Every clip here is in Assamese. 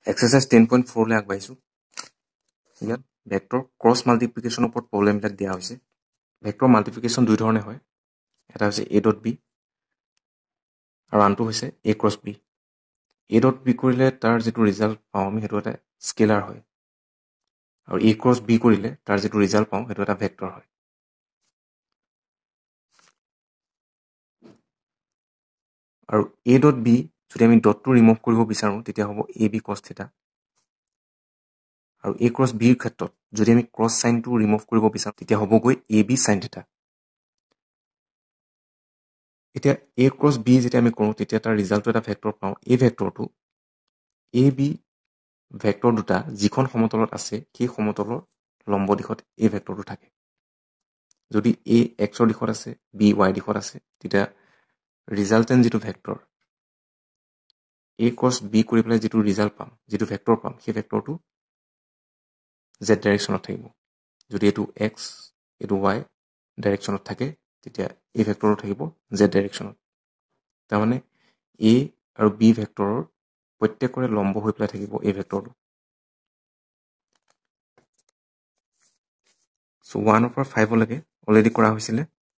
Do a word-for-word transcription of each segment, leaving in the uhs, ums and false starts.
Exercise ten point four le agbaইছো ইয়াত ভেক্টৰ ক্ৰস মাল্টিপ্লিকেশনৰ ওপৰত প্ৰবলেম বিলাক দিয়া হৈছে ভেক্টৰ মাল্টিপ্লিকেশন দুই ধৰণে হয় এটা হৈছে a dot b আৰু আনটো হৈছে a cross b a dot b কৰিলে তাৰ যেটো ৰিজাল্ট পাওঁ আমি হেতু এটা স্কেলাৰ হয় আৰু a cross b কৰিলে তাৰ যেটো ৰিজাল্ট পাওঁ হেতু এটা ভেক্টৰ হয় আৰু a dot b যদি আমি ডটটো ৰিমুভ কৰিব বিচাৰো তেতিয়া হ'ব ab cos theta আৰু a cross b ৰ ক্ষেত্ৰত যদি আমি ক্ৰস সাইনটো ৰিমুভ কৰিব বিচাৰো তেতিয়া হ'ব গৈ ab sin theta এতিয়া a cross b যেতিয়া আমি কৰো তেতিয়া তাৰ ৰিজাল্টটো এটা ভেক্টৰ পাওঁ এই ভেক্টৰটো ab ভেক্টৰ দুটা যিখন সমতলত আছে সেই সমতলৰ লম্ব দিশত এই ভেক্টৰটো থাকে যদি a x ৰ দিশত আছে b y দিশত আছে তেতিয়া ৰিজাল্টেন্ট যেটো ভেক্টৰ a cross b কৰি পেলাই যেটো ৰিজাল্ট পাম যেটো ভেক্টৰ পাম সেই ভেক্টৰটো z ডাইৰেকশ্যনত থাকিব যদি এটো x এটো y ডাইৰেকশ্যনত থাকে তেতিয়া এই ভেক্টৰটো থাকিব z ডাইৰেকশ্যনত তাৰ মানে a আৰু b ভেক্টৰৰ প্ৰত্যেকৰে লম্ব হৈ পেলাই থাকিব এই ভেক্টৰটো সো one over five লৈকে অলৰেডি কৰা হৈছিল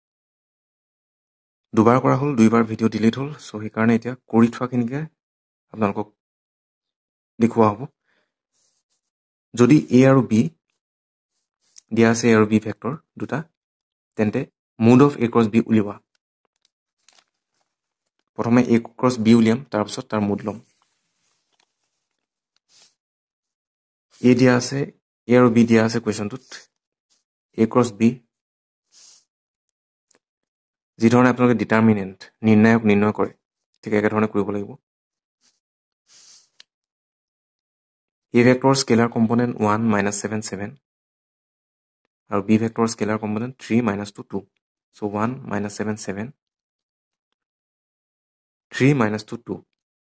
দুবাৰ কৰা হল দুইবাৰ ভিডিও ডিলিট হল সো সেই কাৰণে এতিয়া কৰি থোৱা কিনিকে আপোনালোকক দেখুৱা হ'ব যদি a আৰু b দিয়া আছে a আৰু b ভেক্টৰ দুটা তেন্তে mod of a cross b উলিওৱা প্ৰথমে a cross b উলিয়াম তাৰ পিছত তাৰ মোড লম a দিয়া আছে a আৰু b দিয়া আছে কোৱেশ্চনটোত a cross b যি ধৰণে আপোনালোকে ডিটাৰমিনেন্ট নিৰ্ণায়ক নিৰ্ণয় কৰে ঠিক একে ধৰণে কৰিব লাগিব a vector scalar component one minus seven seven আৰু b vector scalar component three minus two two so one minus seven seven three minus two two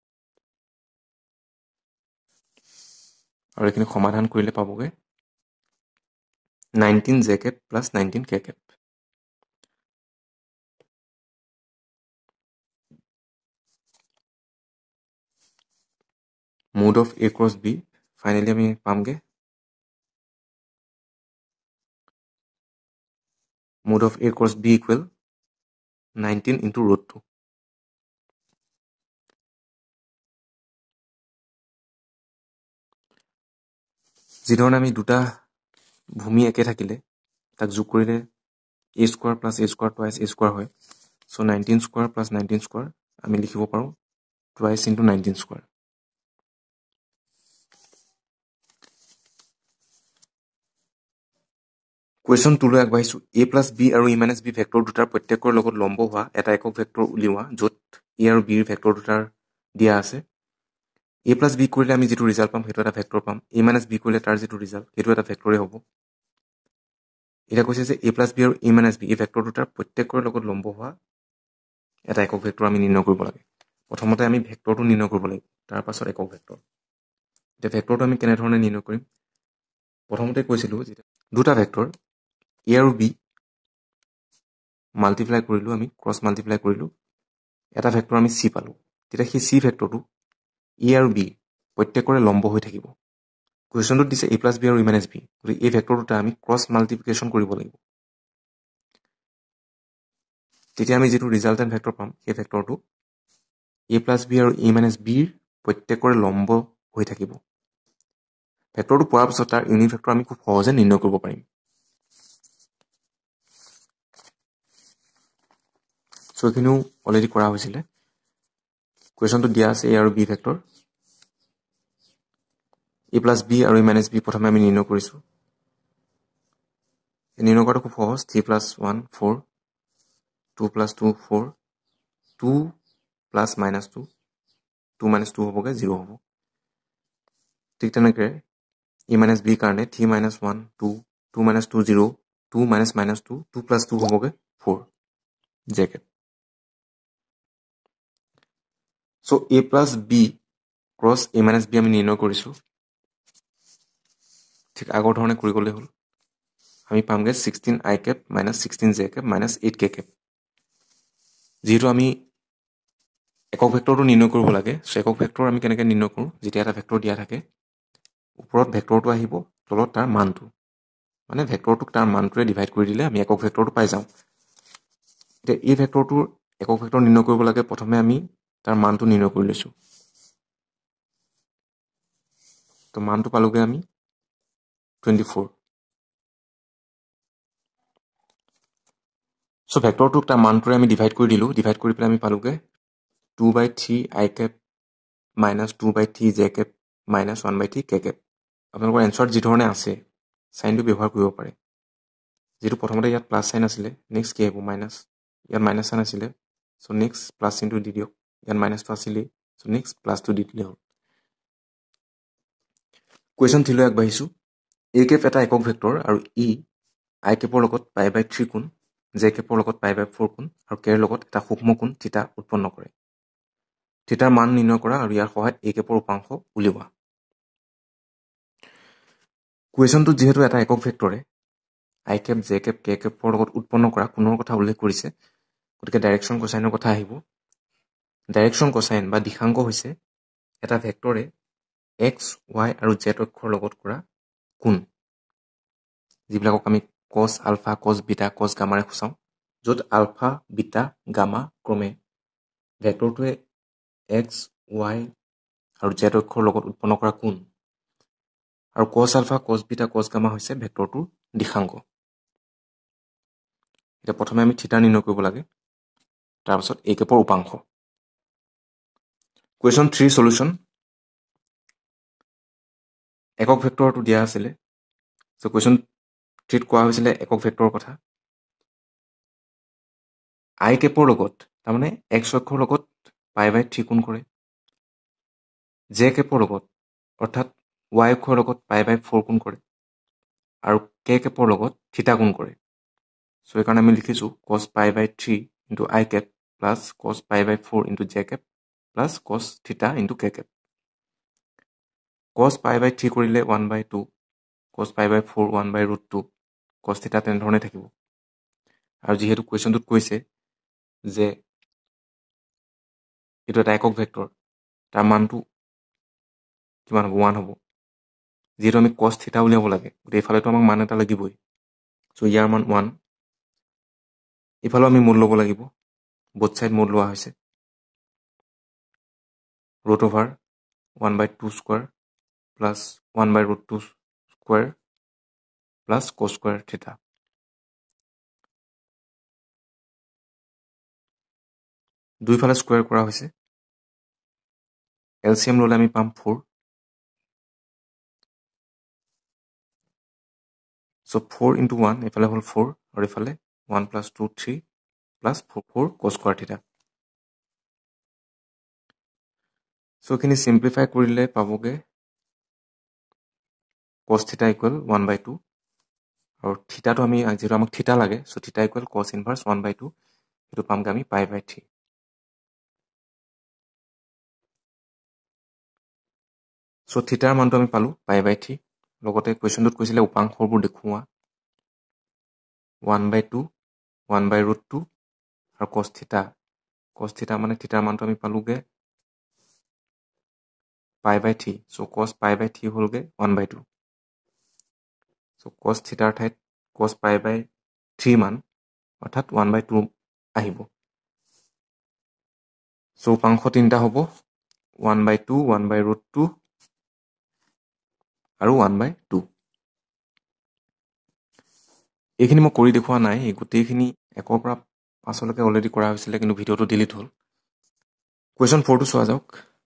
আৰু এখিনি সমাধান কৰিলে পাবগে nineteen j cap plus nineteen k cap mode of a cross b finally আমি পামগে mode of a cross b equal nineteen into root two যি ধৰণে আমি দুটা ভূমি একে থাকিলে তাক যোগ কৰিলে a square plus a square twice a square হয় so nineteen square plus nineteen square আমি লিখিব পাৰো twice into nineteen square question two লৈ আগবাইছো a plus b আৰু e minus b ভেক্টৰ দুটাৰ প্ৰত্যেকৰ লগত লম্ব হোৱা এটা একক ভেক্টৰ উলিওৱা যত a আৰু b ভেক্টৰ দুটাৰ দিয়া আছে a plus b কৰিলে আমি যেটো ৰিজাল্ট পাম হেতু এটা ভেক্টৰ পাম a minus b কৰিলে তাৰ যেটো ৰিজাল্ট হেতু এটা ভেক্টৰে হ'ব এটা কৈছে যে a plus b আৰু e minus b এই ভেক্টৰ দুটাৰ প্ৰত্যেকৰ লগত লম্ব হোৱা এটা একক ভেক্টৰ আমি নিৰ্ণয় কৰিব লাগে প্ৰথমতে আমি ভেক্টৰটো নিৰ্ণয় কৰিব লাগিব তাৰ পাছত একক ভেক্টৰ এটা ভেক্টৰটো আমি কেনে ধৰণে নিৰ্ণয় কৰিম প্ৰথমতে কৈছিলো যে দুটা ভেক্টৰ a আৰু b মাল্টিপ্লাই কৰিলো আমি ক্ৰস মাল্টিপ্লাই কৰিলো এটা ভেক্টৰ আমি c পালো তেতিয়া সেই c ভেক্টৰটো a আৰু b প্ৰত্যেকৰে লম্ব হৈ থাকিব কোৱেশ্চনটোত দিছে a plus b আৰু e minus b গতিকে এই ভেক্টৰ দুটা আমি ক্ৰস মাল্টিপ্লিকেশন কৰিব লাগিব তেতিয়া আমি যেটো ৰিজাল্টেন্ট ভেক্টৰ পাম এই ভেক্টৰটো a plus b আৰু e minus b ৰ প্ৰত্যেকৰে লম্ব হৈ থাকিব ভেক্টৰটো পোৱাৰ পিছত তাৰ ইউনিট ভেক্টৰ আমি খুব সহজে নিৰ্ণয় কৰিব পাৰিম সো এখিনিও অলৰেডি কৰা হৈছিল কোৱেশ্চনটো দিয়া আছে a আৰু b vector a plus b আৰু e minus b প্ৰথমে আমি নিৰ্ণয় কৰিছো নিৰ্ণয় কৰাটো খুব সহজ three plus one four two plus two four two plus minus two two minus two হ'বগে zero হ'ব ঠিক তেনেকৈ e minus b কাৰণে three minus one two two minus two zero two minus minus two two plus two হ'বগে four j cap so a plus b cross a minus b আমি নিৰ্ণয় কৰিছো ঠিক আগৰ ধৰণে কৰি গলে হল আমি পামগে sixteen i cap minus sixteen j cap minus eight k cap যেহেতু আমি একক ভেক্টৰটো নিৰ্ণয় কৰিব লাগে। সো একক ভেক্টৰ আমি কেনেকৈ নিৰ্ণয় কৰোঁ? যেতিয়া এটা ভেক্টৰ দিয়া থাকে, ওপৰত ভেক্টৰটো আহিব, তলত তাৰ মানটো, মানে ভেক্টৰটোক তাৰ মানটোৰে ডিভাইড কৰি দিলে আমি একক ভেক্টৰটো পাই যাওঁ। এতিয়া এই ভেক্টৰটোৰ একক ভেক্টৰ নিৰ্ণয় কৰিব লাগে, প্ৰথমে আমি তাৰ মানটো নিৰ্ণয় কৰি লৈছোঁ। তো মানটো পালোগে আমি টুৱেণ্টি ফ'ৰ। চ' ভেক্টৰটোক তাৰ মানটোৰে আমি ডিভাইড কৰি দিলোঁ, ডিভাইড কৰি পেলাই আমি পালোগে two by three I cap minus two by three J cap minus one by three K cap. আপোনালোকৰ এনচাৰত যি ধৰণে আছে চাইনটো ব্যৱহাৰ কৰিব পাৰে। যিটো প্ৰথমতে ইয়াত প্লাছ চাইন আছিলে, নেক্সট কি আহিব? মাইনাছ। ইয়াত মাইনাছ চাইন আছিলে, চ' নেক্সট প্লাছ চিনটো দি দিয়ক। ইয়াত মাইনাছটো আছিলেই, চ' নেক্সট প্লাছটো দি দিলে হ'ল। কুৱেশ্যন থ্ৰীলৈ আগবাঢ়িছোঁ। এ কেপ এটা একক ভেক্টৰ আৰু ই আই কেপৰ লগত পাই বাই থ্ৰী কোণ, জে কেপৰ লগত পাই বাই ফ'ৰ কোণ আৰু কেৰ লগত এটা সূক্ষ্ম কোণ থিতা উৎপন্ন কৰে। থিতাৰ মান নিৰ্ণয় কৰা আৰু ইয়াৰ সহায়ত এ কেপৰ উপাংশ উলিওৱা। কুৱেশ্যনটোত যিহেতু এটা একক ভেক্টৰে I cap, J cap, K কেপৰ লগত উৎপন্ন কৰা কোণৰ কথা উল্লেখ কৰিছে, গতিকে ডাইৰেকশ্যন কোচাইনৰ কথা আহিব। ডাইৰেকশ্যন কোচাইন বা দিশাংক হৈছে এটা ভেক্টৰে এক্স, ৱাই আৰু জেড অক্ষৰ লগত কৰা কোণ, যিবিলাকক আমি কছ আলফা, কছ বিটা, কছ গামাৰে সূচাওঁ, য'ত আলফা, বিটা, গামা ক্ৰমে ভেক্টৰটোৱে এক্স, ৱাই আৰু জেড অক্ষৰ লগত উৎপন্ন কৰা কোণ, আৰু কছ আলফা, কছ বিটা, কছ গামা হৈছে ভেক্টৰটোৰ দিশাংক। এতিয়া প্ৰথমে আমি থিতা নিৰ্ণয় কৰিব লাগে, তাৰপাছত এ কেপৰ উপাংশ। Question three solution. একক ভেক্টৰটো দিয়া আছিলে, চ' কুৱেশ্যন থ্ৰীত কোৱা হৈছিলে একক ভেক্টৰৰ কথা। আই কেপৰ লগত, তাৰমানে এক্স অক্ষৰ লগত পাই বাই থ্ৰী কোণ কৰে, জে কেপৰ লগত অৰ্থাৎ ৱাই অক্ষৰ লগত পাই বাই ফ'ৰ কোণ কৰে, আৰু কে কেপৰ লগত থিতা কোণ কৰে। চ' সেইকাৰণে আমি লিখিছোঁ cos pi by three into I cap plus cos pi by four into J cap plus cos theta into K cap. Cos pi by three কৰিলে one by two, cos pi by four one by root two, cos theta তেনেধৰণে থাকিব। আৰু যিহেতু কুৱেশ্যনটোত কৈছে যে এইটো এটা একক ভেক্টৰ, তাৰ মানটো কিমান হ'ব? ওৱান হ'ব। যিহেতু আমি কছ থিতা উলিয়াব লাগে, গতিকে এইফালেতো আমাক মান এটা লাগিবই। চ' ইয়াৰ মান ওৱান। এইফালেও আমি মোড ল'ব লাগিব, বোথ ছাইড মোড লোৱা হৈছে। Root over one by two square plus one by root two square plus cos square theta. দুইফালে স্কুৱাৰ কৰা হৈছে। এল চি এম ল'লে আমি পাম four. So' four into one, এইফালে হ'ল ফ'ৰ, আৰু এইফালে one plus two three plus four four cos square theta. So' এইখিনি চিম্প্লিফাই কৰিলে পাবগৈ cos theta equal one by two, আৰু থিতাটো আমি যিহেতু আমাক থিতা লাগে, so' theta equal cos inverse one by two, সেইটো পামগৈ আমি পাই বাই থ্ৰী। চ' থিতাৰ মানটো আমি পালোঁ পাই বাই থ্ৰী। লগতে কুৱেশ্যনটোত কৈছিলে উপাংশবোৰ দেখুওৱা, one by two, one by root two আৰু কছ থিতা। কছ থিতা মানে থিতাৰ মানটো আমি পালোগৈ পাই by three. So' cos pi by three হ'লগৈ one by two. So' cos থিতাৰ ঠাইত কছ পাই বাই থ্ৰী মান অৰ্থাৎ ওৱান বাই টু আহিব। চ' উপাংশ তিনিটা হ'ব, one by two, one by root two আৰু ওৱান বাই টু। এইখিনি মই কৰি দেখুওৱা নাই, এই গোটেইখিনি একৰ পৰা পাছলৈকে অলৰেডি কৰা হৈছিলে, কিন্তু ভিডিঅ'টো ডিলিট হ'ল। কুৱেশ্যন ফ'ৰটো চোৱা যাওক।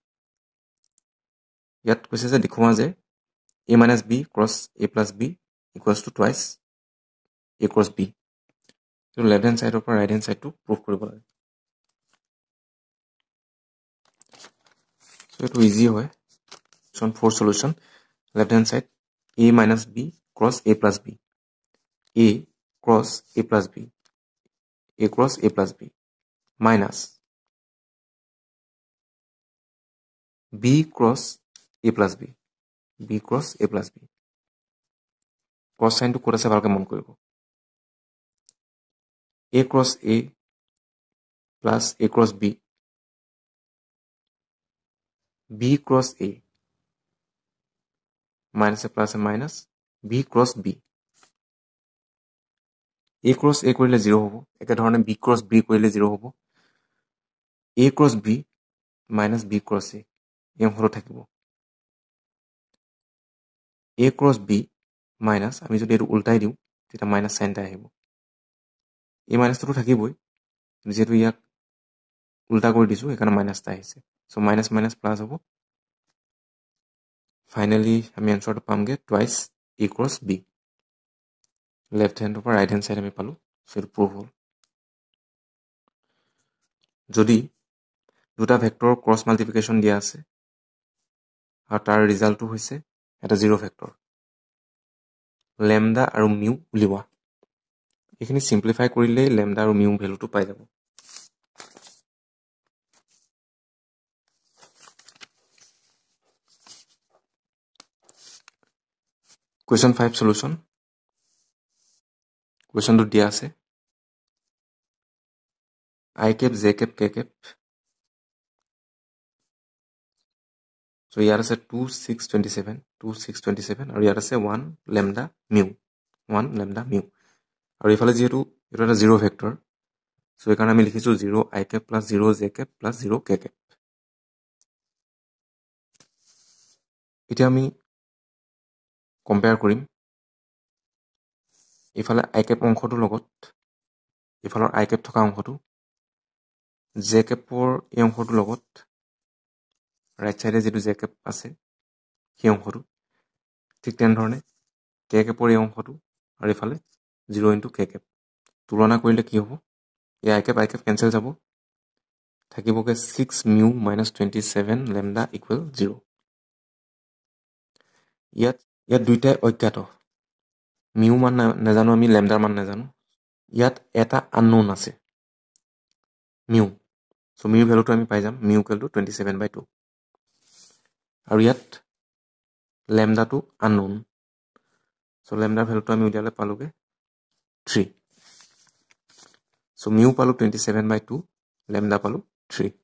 ইয়াত কৈছে যে দেখুওৱা যে A minus B cross A plus B equals to twice A cross B. এইটো লেফ্ট হেণ্ড ছাইডৰ পৰা ৰাইট হেণ্ড ছাইডটো প্ৰুভ কৰিব লাগে। চ' এইটো ইজি হয়। Question four solution. Left hand side A minus B cross A plus B, A cross A plus B, A cross A plus B minus B cross A plus B, B cross A plus B. Cross চাইনটো ক'ত আছে ভালকৈ মন কৰিব। A cross A plus A cross B B cross A minus A plus A minus B cross B A cross A কৰিলে zero হ'ব একে ধৰণে B cross B কৰিলে zero হ'ব A cross B minus B cross A এই অংশটো থাকিব A cross B minus আমি যদি এটো উল্টাই দিও তেতিয়া minus sign টা আহিব এই minus টো থাকিবই যেটো ইয়াক উল্টা কৰি দিছো এখানে minus টা আহিছে সো minus minus plus হ'ব ফাইনালি আমি আনসাৰটো পামগে twice A cross B left hand over right hand side আমি পালো সো প্রুভ হল যদি দুটা ভেক্টৰ ক্ৰস মাল্টিপ্লিকেশন দিয়া আছে আৰু তাৰ ৰিজাল্টটো হৈছে এটা জিৰো ভেক্টৰ লেমডা আৰু মিউ উলিওৱা এখিনি সিম্পলিফাই কৰিলে লেমডা আৰু মিউ ভ্যালুটো পাই যাব Question five solution Question to দিয়া আছে I cap J cap K cap so ইয়াৰ আছে two six twenty-seven two six twenty-seven আৰু ইয়াৰ আছে one lambda mu one lambda mu আৰু ইফালে যেহেতু এটা এটা জিৰো ভেক্টৰ সো এখানে আমি লিখিছো zero I cap plus zero J cap plus zero K cap এটা আমি কম্পেয়াৰ কৰিম ইফালে I cap অংশটো লগত ইফালৰ I cap থকা অংশটো J capৰ এই অংশটো লগত রাইট সাইডে যেটো J cap আছে সেই অংশটো ঠিক তেন ধৰণে K capৰ এই অংশটো আৰু ইফালে zero into K cap তুলনা কৰিলে কি হ'ব এই I cap I cap cancel যাব থাকিবগে six mu minus twenty-seven lambda equal zero ইয়াত ইয়াত দুইটাই অজ্ঞাত মিউ মান নাজানো আমি ল্যামডাৰ মান নাজানো ইয়াত এটা আননোন আছে মিউ সো মিউ ভ্যালুটো আমি পাই যাম mu equal to twenty-seven by two আৰু ইয়াত ল্যামডাটো আননোন সো ল্যামডাৰ ভ্যালুটো আমি উলিয়ালে পালোগে three সো মিউ পালো twenty-seven by two ল্যামডা পালো three